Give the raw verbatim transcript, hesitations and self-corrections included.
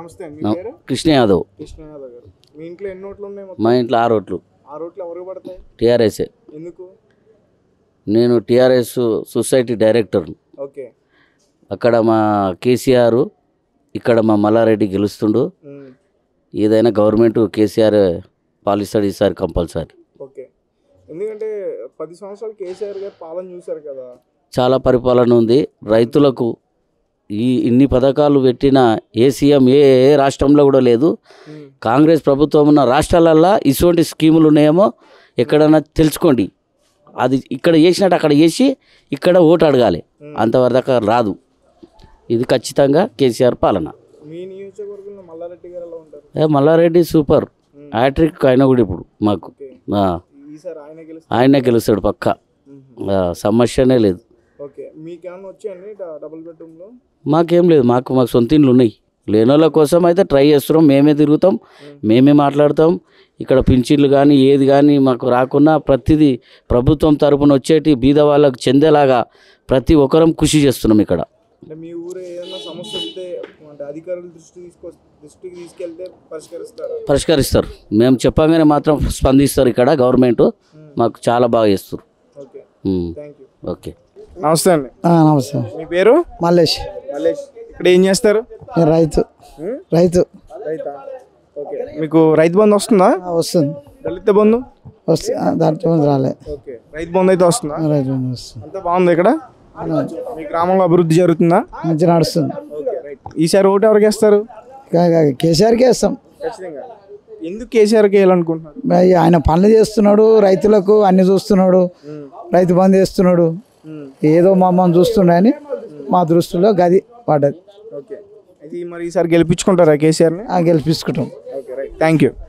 నమస్తే అండి. మీ పేరు? కృష్ణ యాదవ్. కృష్ణ యాదవ్ గారు. మీ ఇంట్లో ఎన్ని ఓట్లు ఉన్నాయి? మా ఇంట్లో ఆరు ఓట్లు. ఆరు ఓట్లు ఎవరికి పడతాయి? టీఆర్ఎస్. ఎందుకు? నేను టీఆర్ఎస్ సొసైటీ డైరెక్టర్. ఓకే. అక్కడ మా కేసీఆర్, ఇక్కడ మా మల్లారెడ్డి గెలుస్తుండు. ఏదైనా గవర్నమెంట్ కేసీఆర్ పాలిస్తాడు ఈసారి కంపల్సరీ. ఓకే. ఎందుకంటే పది సంవత్సరాలు కేసీఆర్ గారు పాలన చూశారు కదా. చాలా పరిపాలన ఉంది. రైతులకు ఈ ఇన్ని పథకాలు పెట్టిన ఏ సీఎం ఏ ఏ రాష్ట్రంలో కూడా లేదు. కాంగ్రెస్ ప్రభుత్వం ఉన్న రాష్ట్రాలల్లో ఇటువంటి స్కీములు ఉన్నాయేమో ఎక్కడన్నా తెలుసుకోండి. అది ఇక్కడ చేసినట్టు అక్కడ చేసి ఇక్కడ ఓటు అడగాలి, అంతవరకు రాదు. ఇది ఖచ్చితంగా కేసీఆర్ పాలన. మీ నియోజకవర్గంలో మల్లారెడ్డి గారు ఎలా ఉంటారు? మల్లారెడ్డి సూపర్ హ్యాట్రిక్ అయినా కూడా ఇప్పుడు మాకు ఆయనే గెలుస్తాడు పక్క, సమస్యనే లేదు. మాకేం లేదు, మాకు మాకు సొంత ఇండ్లు ఉన్నాయి. లేని వాళ్ళ కోసం అయితే ట్రై చేస్తున్నాం, మేమే తిరుగుతాం, మేమే మాట్లాడతాం. ఇక్కడ పింఛన్లు కానీ ఏది కానీ మాకు రాకున్నా ప్రతిదీ ప్రభుత్వం తరపున వచ్చేటి బీద వాళ్ళకు చెందేలాగా ప్రతి ఒక్కరం కృషి చేస్తున్నాం. ఇక్కడ మీ ఊరు ఏదైనా సమస్య వస్తే అధికారుల దృష్టికి దృష్టికి తీసుకెళ్తే పరిష్కరిస్తారు పరిష్కరిస్తారు మేము చెప్పగానే మాత్రం స్పందిస్తారు. ఇక్కడ గవర్నమెంట్ మాకు చాలా బాగా చేస్తారు. ఓకే. నమస్తే అండి. నమస్తే. మీ పేరు? మల్లేష్. మల్లేష్. ఇక్కడ ఏం చేస్తారు? రైతు. రైతు. రైతా? ఓకే. మీకు రైతు బంధు వస్తుందా? వస్తుంది. దళిత బంధు దాంట్లో రాలే. ఓకే. రైతు బంధు అయితే వస్తుందా? రైతు బంధు వస్తుంది. అంతా బాగుంది. ఇక్కడ మీ గ్రామంలో అభివృద్ధి జరుగుతుందా? మంచిగా నడుస్తుంది. ఈసారి ఓటు ఎవరికి వేస్తారు? కేసీఆర్కే వేస్తాం. ఖచ్చితంగా. ఎందుకు కేసీఆర్కి వేయాలనుకుంటున్నారు? ఆయన పనులు చేస్తున్నాడు, రైతులకు అన్ని చూస్తున్నాడు, రైతు బంధు చేస్తున్నాడు. ఏదో మమ్మల్ని చూస్తున్నాయని మా దృష్టిలో గది పడ్డది. ఓకే. ఇది మరి ఈసారి గెలిపించుకుంటారా కేసీఆర్ని? గెలిపించుకుంటాం. Okay, right. Thank you.